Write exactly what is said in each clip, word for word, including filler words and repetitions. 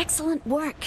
Excellent work.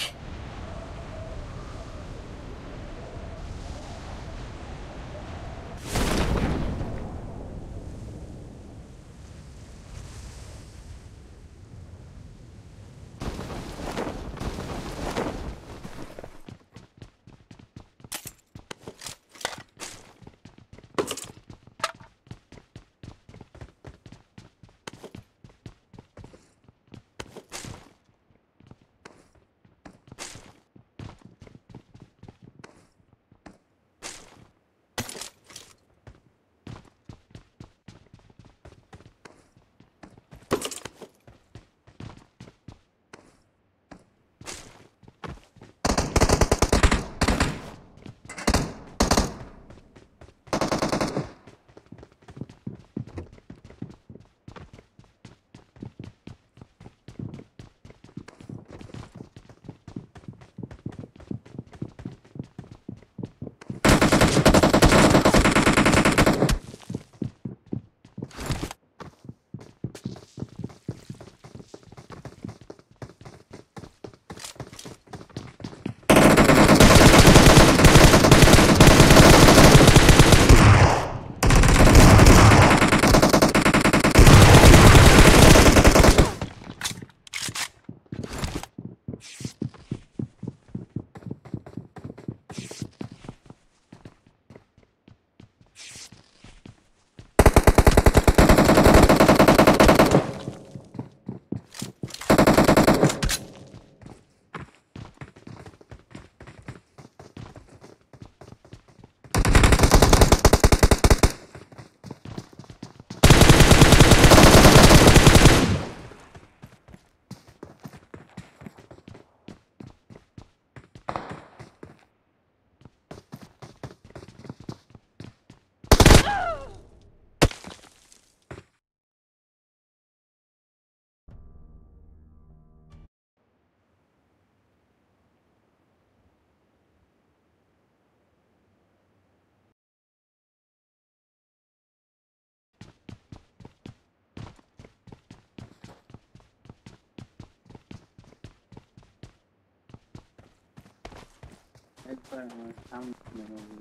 একবার আমার সামনে নবী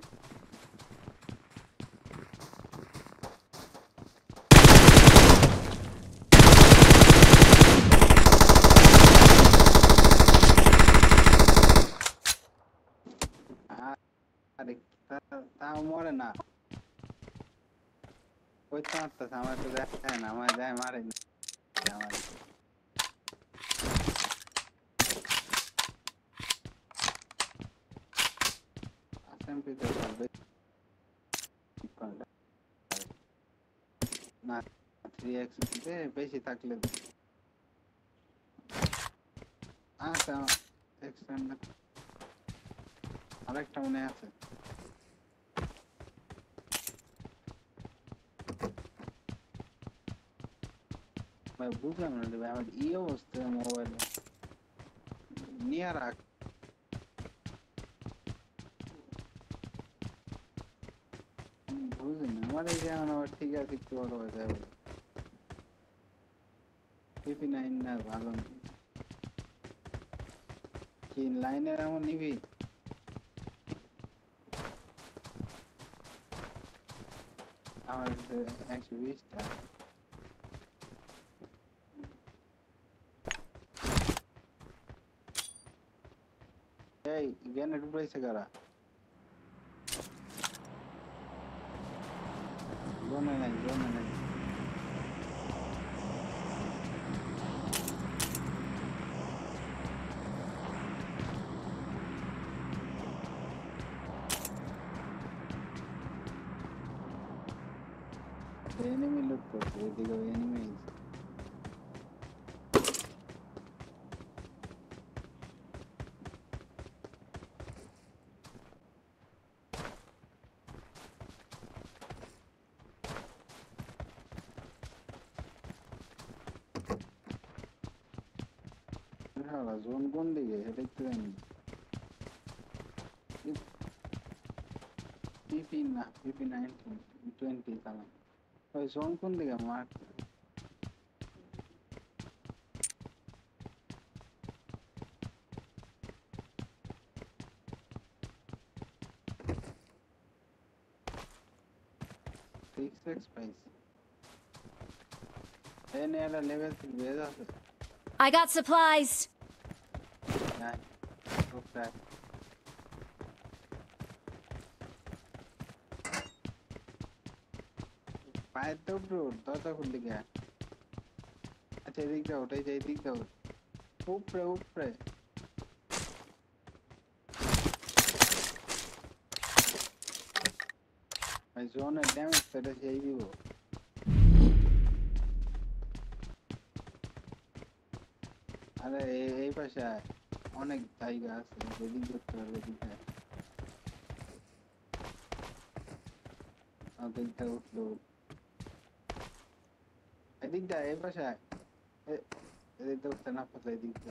আরে তা- তাও মরে না ওই তো মারতেছে আমার তো দেখে না আমার যায় মারে না আমার এসএমপি তে চলবে না থ্রি এক্স তে বেশি থাকলে আচ্ছা এক্সটেন্ড আরেকটা মনে আছে ভাই বুঝলাম না রে ভাই আমার ই অবস্থা মোবাইল নিয়ে রাখ বুঝি না আমার এই যে এখন আবার ঠিক আছে একটু ভালো হয়ে যায় ফিফটি নাইন না ভালো না কি লাইনের এমন নিবি আমার একশো বিশটা এই গ্রেনেড উঠাইছে কারা জোনে নাই জোনে নাই এনিমি লুট করছে এদিকে এনিমি হ্যাঁ জোন কোন দিকে এটা একটু জানি পিপি না পিপি নাইনটিন টোয়েন্টি চালাম ওই জোন কোন দিকে মার সিক্স এক্স পাইছি এনে একটা লেভেল থ্রি বেজ আছে I got supplies. নাই ওটা পায়ের তো ব্রো দরজা খুললি কে আচ্ছা এদিক দাও ওটাই যাই দিক দাও উপরে উপরে ভাই জোনের ড্যামেজ সেটা সেই দিব আরে এই এই পাশে আয়, অনেক জায়গা আছে যেদিক করতে পারবে দিকে দিকটা উঠলো এদিকটা এই পাশে আয় এ- এদিকটা উঠতে না পারলে এদিকটা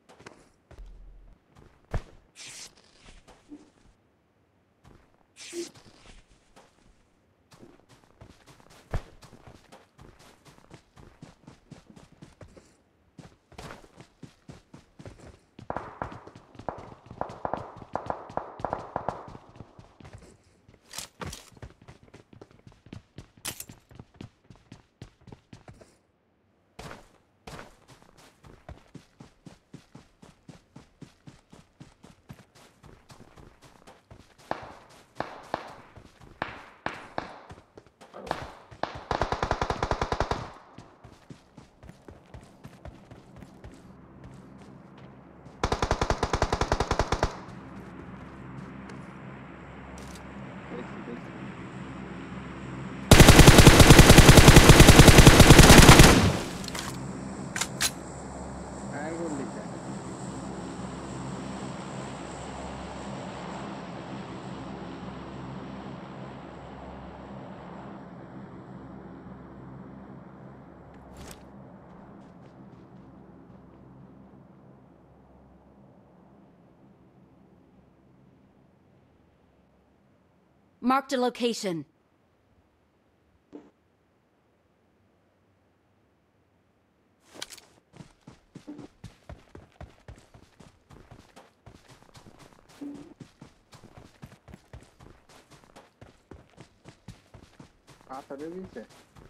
দেখছি দেখছি আর বললি কে? Marked a location. পাথরে দিছে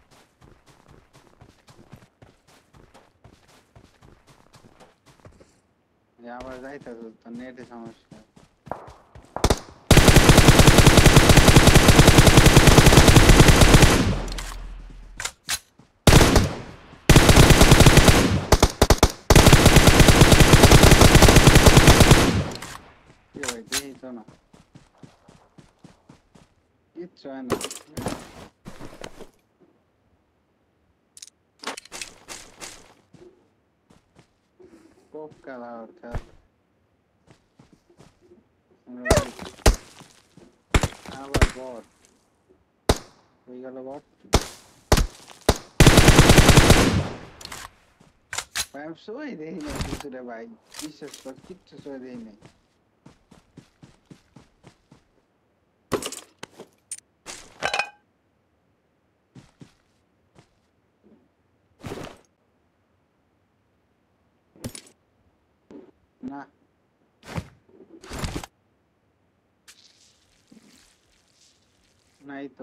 যে আবার যাইতে তো নেটে সমস্যা কি ভাই দেখি তো না কিচ্ছু হয় না খুব কালা ওর কাজ আবার বট হয়ে গেল বট ভাই আমি সই দেখি নাই কিছু রে ভাই বিশ্বাস কর কিচ্ছু সই দেখি নাই না নাই তো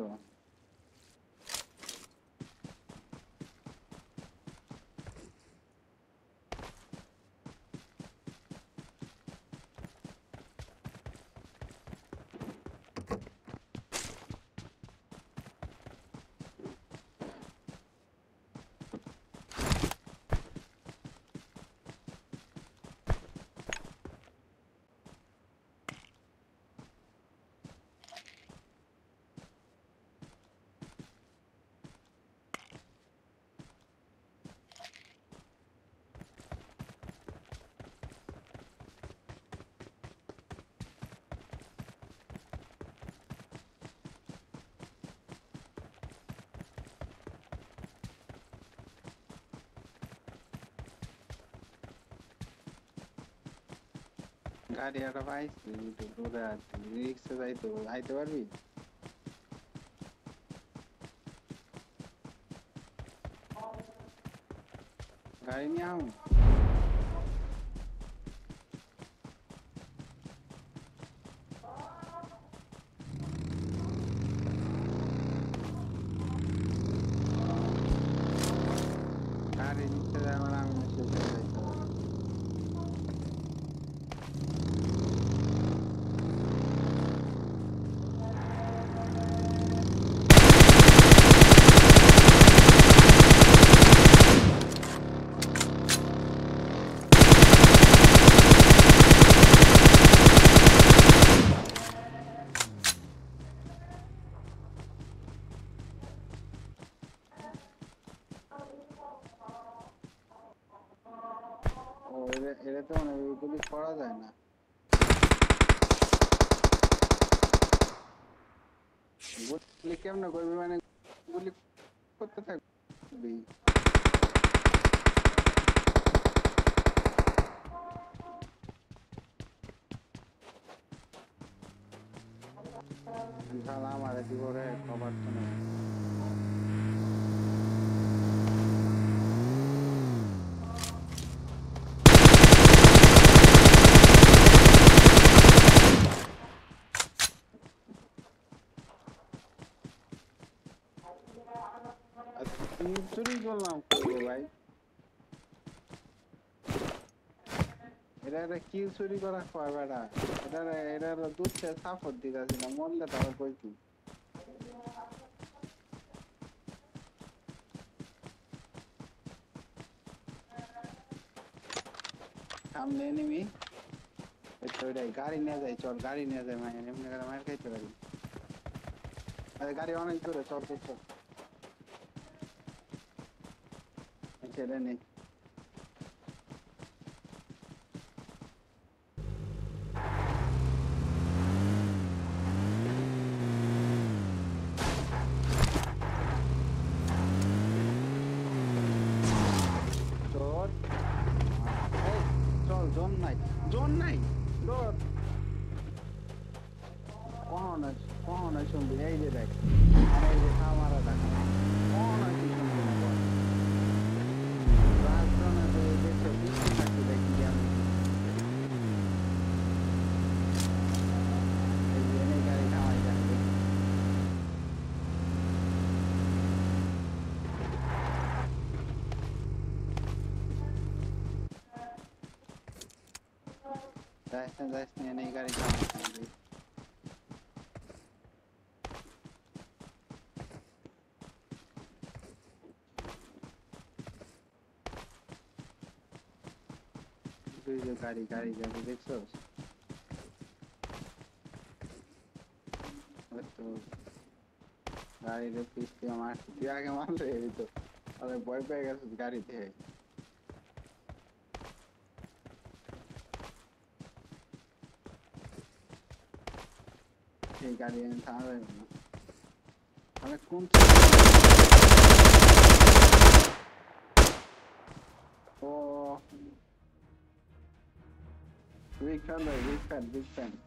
গাড়ি একটা পাইছি দূরে আছে রিক্সে যাইতে আইতে পারবি গাড়ি নিয়ে আও গাড়ি নিচে যাবে না আমি নিচে চলে যাইতে হবে ও এর এর তো মানে ওইগুলি করা যায় না গুলি কেমনে করবি মানে গুলি করতে থাকবি শালা আমারে দিব রে কভার তো নেই চুরি করলাম করবো ভাই এটা একটা কিল চুরি করা কয় বেটা এটা এটা দুধ খেয়ে সাপোর্ট দিতেছি না মরলে তারপর কইছি সামনে এনিমি ওইটাই গাড়ি নিয়ে যাই চল গাড়ি নিয়ে যাই মায়ের এমনি করে মায়ের খাইতে পারি আরে গাড়ি অনেক দূরে চল চল চল ছেড়ে নেই চল জোন নাই জোন নাই দৌড় কখনো কখনো শুনবি এই যে দেখ আর এই যে খামারা দেখা কখনো কি শুনবি না বল রাজজনে তো এই দেশে বৃষ্টি থাকতে দেখি আমি এই যে এনে গাড়ি খাওয়াই যাক দেখি যাইস না যাইস না এনে গাড়ি খাওয়াই দেখি গাড়ি গাড়ি গাড়ি দেখছোস তো গাড়িতে পিস্তি আমার তুই আগে মারলে এরি তো তাহলে ভয় পেয়ে গেছিস গাড়িতে এই গাড়ি এনে থামা যাবে না তাহলে কোন ও big fan, big fan, big fan.